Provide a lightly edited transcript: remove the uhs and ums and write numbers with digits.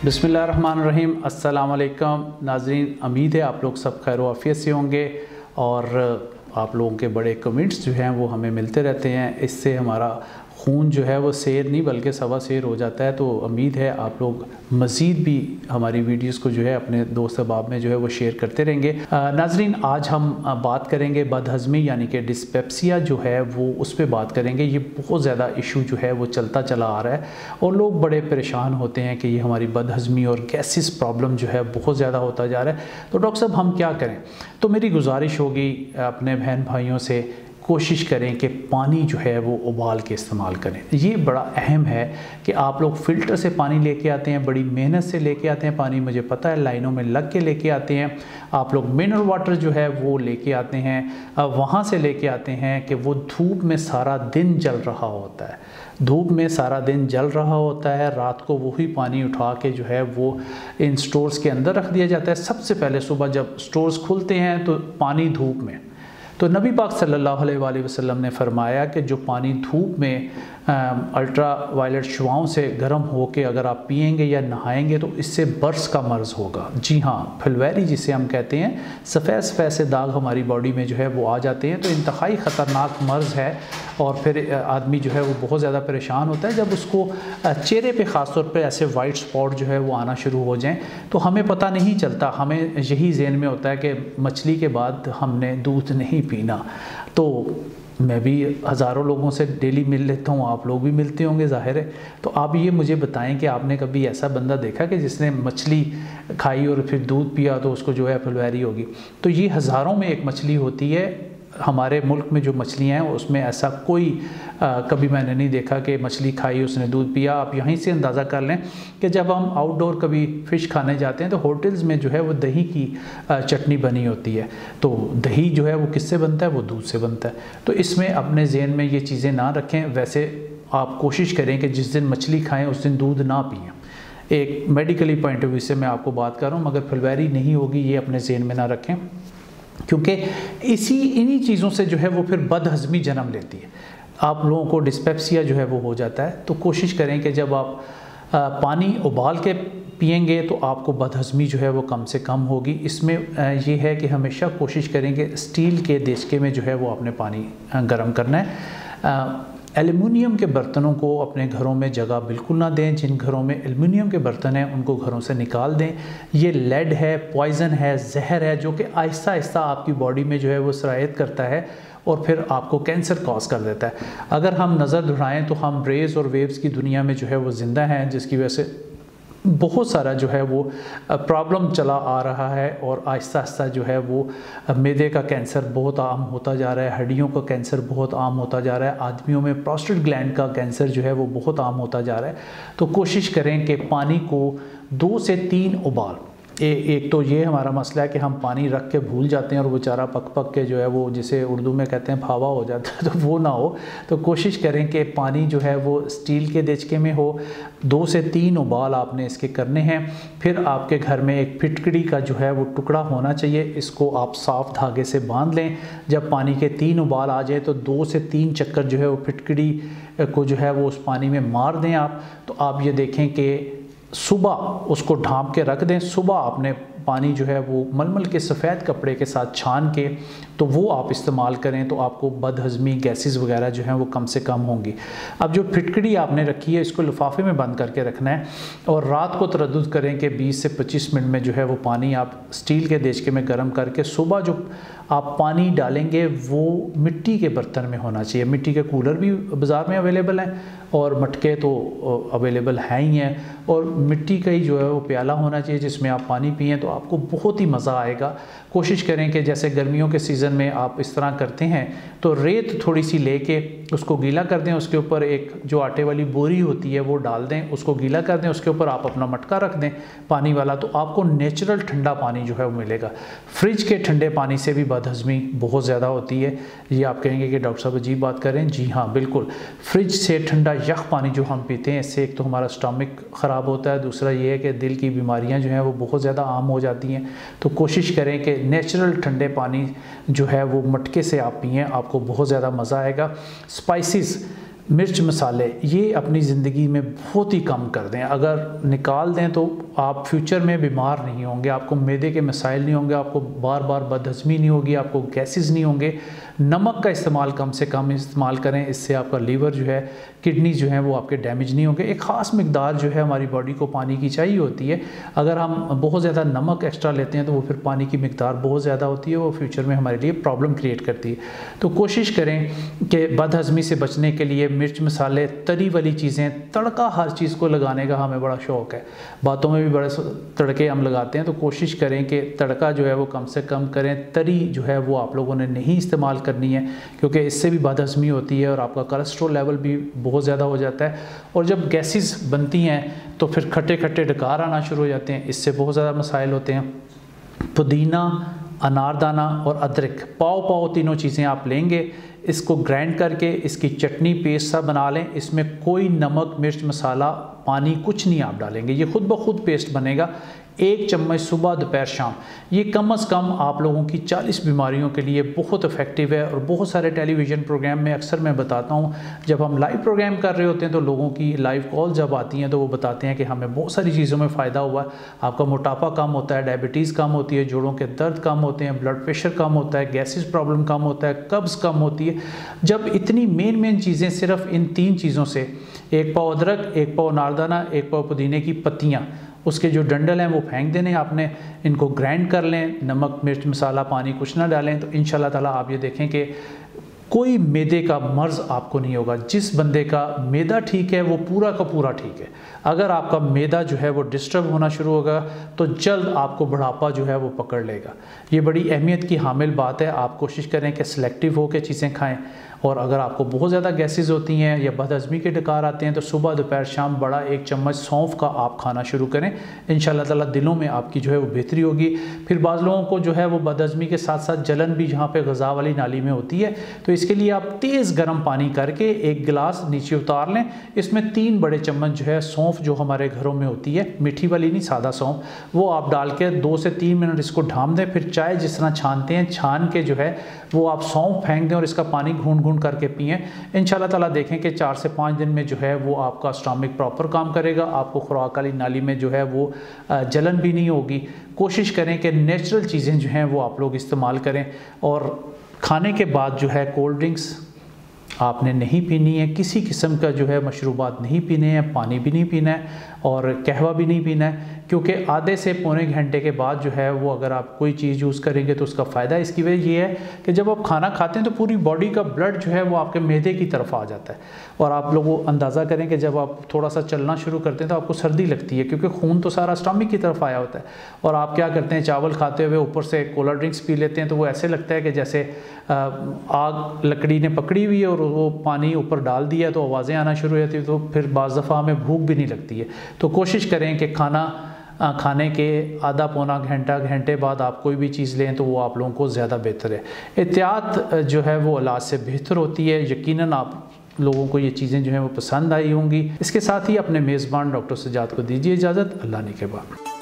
बिस्मिल्लाहिर्रहमानिर्रहीम। अस्सलाम वालेकुम नाज़रीन, उम्मीद है आप लोग सब खैर आफियत से होंगे और आप लोगों के बड़े कमेंट्स जो हैं वो हमें मिलते रहते हैं। इससे हमारा खून जो है वो सैर नहीं बल्कि सवा सैर हो जाता है। तो उम्मीद है आप लोग मज़ीद भी हमारी वीडियोस को जो है अपने दोस्त अहबाब में जो है वो शेयर करते रहेंगे। नाजरीन, आज हम बात करेंगे बदहज़मी यानी कि डिस्पेप्सिया जो है वो उस पर बात करेंगे। ये बहुत ज़्यादा इशू जो है वो चलता चला आ रहा है और लोग बड़े परेशान होते हैं कि ये हमारी बदहज़मी और गैसिस प्रॉब्लम जो है बहुत ज़्यादा होता जा रहा है। तो डॉक्टर साहब हम क्या करें? तो मेरी गुजारिश होगी अपने बहन भाइयों से, कोशिश करें कि पानी जो है वो उबाल के इस्तेमाल करें। ये बड़ा अहम है कि आप लोग फ़िल्टर से पानी लेके आते हैं, बड़ी मेहनत से लेके आते हैं पानी, मुझे पता है लाइनों में लग के लेके आते हैं। आप लोग मिनरल वाटर जो है वो लेके आते हैं, वहाँ से लेके आते हैं कि वो धूप में सारा दिन जल रहा होता है, धूप में सारा दिन जल रहा होता है। रात को वही पानी उठा के जो है वो इन स्टोर्स के अंदर रख दिया जाता है। सबसे पहले सुबह जब स्टोर्स खुलते हैं तो पानी धूप में, तो नबी पाक सल्लल्लाहु अलैहि वसल्लम ने फरमाया कि जो पानी धूप में अल्ट्रा वायलेट शुआओं से गर्म होकर अगर आप पिएंगे या नहाएंगे तो इससे बर्स का मर्ज़ होगा। जी हाँ, फुलवैरी जिसे हम कहते हैं, सफ़ेद सफ़ेद से दाग हमारी बॉडी में जो है वो आ जाते हैं। तो इंतहाई ख़तरनाक मर्ज़ है और फिर आदमी जो है वो बहुत ज़्यादा परेशान होता है जब उसको चेहरे पे ख़ास तौर पे ऐसे वाइट स्पॉट जो है वो आना शुरू हो जाएं। तो हमें पता नहीं चलता, हमें यही ज़हन में होता है कि मछली के बाद हमने दूध नहीं पीना। तो मैं भी हज़ारों लोगों से डेली मिल लेता हूँ, आप लोग भी मिलते होंगे ज़ाहिर है। तो आप ये मुझे बताएं कि आपने कभी ऐसा बंदा देखा कि जिसने मछली खाई और फिर दूध पिया तो उसको जो है फुलवैरी होगी? तो ये हज़ारों में एक मछली होती है। हमारे मुल्क में जो मछलियाँ हैं उसमें ऐसा कोई कभी मैंने नहीं देखा कि मछली खाई उसने दूध पिया। आप यहीं से अंदाज़ा कर लें कि जब हम आउटडोर कभी फ़िश खाने जाते हैं तो होटल्स में जो है वो दही की चटनी बनी होती है। तो दही जो है वो किससे बनता है? वो दूध से बनता है। तो इसमें अपने ज़हन में ये चीज़ें ना रखें। वैसे आप कोशिश करें कि जिस दिन मछली खाएँ उस दिन दूध ना पिएँ। एक मेडिकली पॉइंट ऑफ व्यू से मैं आपको बात कर रहा हूँ, मगर फुलवैरी नहीं होगी ये अपने ज़हन में ना रखें, क्योंकि इन्हीं चीज़ों से जो है वो फिर बदहज़मी जन्म लेती है। आप लोगों को डिस्पेप्सिया जो है वो हो जाता है। तो कोशिश करें कि जब आप पानी उबाल के पिएंगे तो आपको बदहज़मी जो है वो कम से कम होगी। इसमें ये है कि हमेशा कोशिश करें कि स्टील के देचके में जो है वो आपने पानी गर्म करना है। एल्युमिनियम के बर्तनों को अपने घरों में जगह बिल्कुल ना दें। जिन घरों में एल्युमिनियम के बर्तन हैं उनको घरों से निकाल दें। ये लेड है, पॉइज़न है, जहर है जो कि आहिस्ता आहिस्ता आपकी बॉडी में जो है वो सरायत करता है और फिर आपको कैंसर कॉज कर देता है। अगर हम नज़र दौड़ाएँ तो हम रेज़ और वेव्स की दुनिया में जो है वो ज़िंदा हैं, जिसकी वजह से बहुत सारा जो है वो प्रॉब्लम चला आ रहा है और आहिस्ता आहिस्ता जो है वो मैदे का कैंसर बहुत आम होता जा रहा है, हड्डियों का कैंसर बहुत आम होता जा रहा है, आदमियों में प्रोस्टेट ग्लैंड का कैंसर जो है वो बहुत आम होता जा रहा है। तो कोशिश करें कि पानी को 2 से 3 उबाल, एक तो ये हमारा मसला है कि हम पानी रख के भूल जाते हैं और बेचारा पक पक के जो है वो जिसे उर्दू में कहते हैं फावा हो जाता है, तो वो ना हो। तो कोशिश करें कि पानी जो है वो स्टील के देचके में हो। 2 से 3 उबाल आपने इसके करने हैं। फिर आपके घर में एक फिटकड़ी का जो है वो टुकड़ा होना चाहिए, इसको आप साफ़ धागे से बांध लें। जब पानी के 3 उबाल आ जाए तो 2 से 3 चक्कर जो है वो फिटकड़ी को जो है वो उस पानी में मार दें आप। तो आप ये देखें कि सुबह उसको ढाँप के रख दें। सुबह आपने पानी जो है वो मलमल के सफ़ेद कपड़े के साथ छान के तो वो आप इस्तेमाल करें, तो आपको बदहज़मी गैसेस वगैरह जो हैं वो कम से कम होंगी। अब जो फिटकड़ी आपने रखी है इसको लिफाफे में बंद करके रखना है और रात को तरद्दुद करें कि 20 से 25 मिनट में जो है वो पानी आप स्टील के देचके में गर्म करके सुबह जो आप पानी डालेंगे वो मिट्टी के बर्तन में होना चाहिए। मिट्टी के कूलर भी बाज़ार में अवेलेबल हैं और मटके तो अवेलेबल हैं ही हैं, और मिट्टी का ही जो है वो प्याला होना चाहिए जिसमें आप पानी पिएँ, तो आपको बहुत ही मज़ा आएगा। कोशिश करें कि जैसे गर्मियों के सीज़न में आप इस तरह करते हैं तो रेत थोड़ी सी लेके उसको गीला कर दें, उसके ऊपर एक जो आटे वाली बोरी होती है वो डाल दें, उसको गीला कर दें, उसके ऊपर आप अपना मटका रख दें पानी वाला, तो आपको नेचुरल ठंडा पानी जो है वो मिलेगा। फ्रिज के ठंडे पानी से भी बदहज़मी बहुत ज़्यादा होती है। ये आप कहेंगे कि डॉक्टर साहब अजीब बात कर रहे हैं। जी हाँ, बिल्कुल। फ्रिज से ठंडा यख पानी जो हम पीते हैं इससे एक तो हमारा स्टमक ख़राब होता है, दूसरा ये है कि दिल की बीमारियां जो हैं वो बहुत ज़्यादा आम हो जाती हैं। तो कोशिश करें कि नेचुरल ठंडे पानी जो है वो मटके से आप पिएँ, आपको बहुत ज़्यादा मज़ा आएगा। स्पाइसेस मिर्च मसाले ये अपनी ज़िंदगी में बहुत ही कम कर दें। अगर निकाल दें तो आप फ्यूचर में बीमार नहीं होंगे, आपको मैदे के मसाइल नहीं होंगे, आपको बार बार बदहज़मी नहीं होगी, आपको गैसेस नहीं होंगे। नमक का इस्तेमाल कम से कम इस्तेमाल करें, इससे आपका लीवर जो है, किडनी जो है वो आपके डैमेज नहीं होंगे। एक ख़ास मिकदार जो है हमारी बॉडी को पानी की चाहिए होती है। अगर हम बहुत ज़्यादा नमक एक्स्ट्रा लेते हैं तो वो फिर पानी की मिकदार बहुत ज़्यादा होती है, वो फ्यूचर में हमारे लिए प्रॉब्लम क्रिएट करती है। तो कोशिश करें कि बदहज़मी से बचने के लिए मिर्च मसाले, तरी वाली चीज़ें, तड़का, हर चीज़ को लगाने का हमें बड़ा शौक़ है। बातों में भी बड़े तड़के हम लगाते हैं, तो कोशिश करें कि तड़का जो है वो कम से कम करें। तरी जो है वो आप लोगों ने नहीं इस्तेमाल करनी है, क्योंकि इससे भी बदहज़मी होती है और आपका कोलेस्ट्रॉल लेवल भी बहुत ज़्यादा हो जाता है। और जब गैसेस बनती हैं तो फिर खट्टे खट्टे डकार आना शुरू हो जाते हैं, इससे बहुत ज़्यादा मसाइल होते हैं। पुदीना, अनारदाना और अदरक, पाव पाव तीनों चीज़ें आप लेंगे, इसको ग्राइंड करके इसकी चटनी पेस्ट सा बना लें। इसमें कोई नमक, मिर्च, मसाला, पानी कुछ नहीं आप डालेंगे, ये खुद ब खुद पेस्ट बनेगा। 1 चम्मच सुबह, दोपहर, शाम, ये कम से कम आप लोगों की 40 बीमारियों के लिए बहुत इफ़ेक्टिव है। और बहुत सारे टेलीविज़न प्रोग्राम में अक्सर मैं बताता हूँ, जब हम लाइव प्रोग्राम कर रहे होते हैं तो लोगों की लाइव कॉल जब आती हैं तो वो बताते हैं कि हमें बहुत सारी चीज़ों में फ़ायदा हुआ है। आपका मोटापा कम होता है, डायबिटीज़ कम होती है, जोड़ों के दर्द कम होते हैं, ब्लड प्रेशर कम होता है, गैसेस प्रॉब्लम कम होता है, कब्ज़ कम होती है। जब इतनी मेन चीज़ें सिर्फ इन 3 चीज़ों से, 1 पाव अदरक, 1 पाव अनारदाना, 1 पाव पुदीने की पत्तियाँ, उसके जो डंडल हैं वो फेंक देने आपने, इनको ग्राइंड कर लें, नमक, मिर्च, मसाला, पानी कुछ ना डालें, तो इंशाल्लाह ताला आप ये देखें कि कोई मैदे का मर्ज़ आपको नहीं होगा। जिस बंदे का मैदा ठीक है वो पूरा का पूरा ठीक है। अगर आपका मैदा जो है वो डिस्टर्ब होना शुरू होगा तो जल्द आपको बुढ़ापा जो है वो पकड़ लेगा। ये बड़ी अहमियत की हामिल बात है। आप कोशिश करें कि सिलेक्टिव हो के चीज़ें खाएं। और अगर आपको बहुत ज़्यादा गैसेस होती हैं या बदहज़मी के डकार आते हैं तो सुबह, दोपहर, शाम बड़ा 1 चम्मच सौंफ का आप खाना शुरू करें। इंशाल्लाह ताला दिनों में आपकी जो है वो बेहतरी होगी। फिर बाज़ लोगों को जो है वो बदहज़मी के साथ साथ जलन भी जहाँ पे ग़ज़ा वाली नाली में होती है, तो इसके लिए आप तेज़ गर्म पानी करके 1 गिलास नीचे उतार लें। इसमें 3 बड़े चम्मच जो है सौंफ, जो हमारे घरों में होती है, मीठी वाली नहीं, सादा सौंफ, वो आप डाल के 2 से 3 मिनट इसको ढाम दें। फिर चाय जिस तरह छानते हैं, छान के जो है वो आप सौंफ फेंक दें और इसका पानी घूंट घूंट करके पिएँ। इंशाल्लाह ताला देखें कि 4 से 5 दिन में जो है वो आपका स्टमक प्रॉपर काम करेगा, आपको खुराक वाली नाली में जो है वो जलन भी नहीं होगी। कोशिश करें कि नेचुरल चीज़ें जो हैं वो आप लोग इस्तेमाल करें। और खाने के बाद जो है कोल्ड ड्रिंक्स आपने नहीं पीनी है, किसी किस्म का जो है मशरूबात नहीं पीने हैं, पानी भी नहीं पीना है और कहवा भी नहीं पीना है, क्योंकि आधे से पौने घंटे के बाद जो है वो अगर आप कोई चीज़ यूज़ करेंगे तो उसका फ़ायदा इसकी वजह ये है कि जब आप खाना खाते हैं तो पूरी बॉडी का ब्लड जो है वो आपके मैदे की तरफ आ जाता है। और आप लोग अंदाज़ा करें कि जब आप थोड़ा सा चलना शुरू करते हैं तो आपको सर्दी लगती है, क्योंकि खून तो सारा स्टमक की तरफ आया होता है। और आप क्या करते हैं, चावल खाते हुए ऊपर से कोला ड्रिंक्स पी लेते हैं, तो वो ऐसे लगता है कि जैसे आग लकड़ी ने पकड़ी हुई है और वो पानी ऊपर डाल दिया तो आवाज़ें आना शुरू हो जाती है, तो फिर बाज़ दफ़ा हमें भूख भी नहीं लगती है। तो कोशिश करें कि खाना खाने के आधा पौना घंटे बाद आप कोई भी चीज़ लें तो वो आप लोगों को ज़्यादा बेहतर है। एहतियात जो है वो इलाज से बेहतर होती है। यकीनन आप लोगों को ये चीज़ें जो हैं वो पसंद आई होंगी। इसके साथ ही अपने मेज़बान डॉक्टर सज्जाद को दीजिए इजाज़त। अल्लाह निगहबान।